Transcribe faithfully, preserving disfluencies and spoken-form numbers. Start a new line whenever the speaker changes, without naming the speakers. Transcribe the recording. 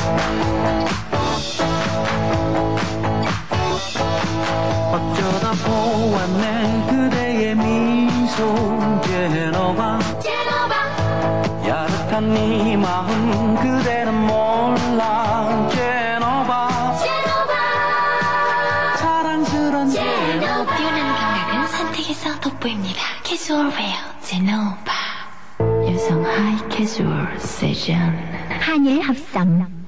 어쩌다 보았네 그대의 미소 제노바 야릇한 네 마음 그대는 몰라 제노바 사랑스런 제노바
뛰어난 감각은 선택에서 돋보입니다. 캐주얼웨어 제노바 여성 하이 캐주얼 세션
한일 합성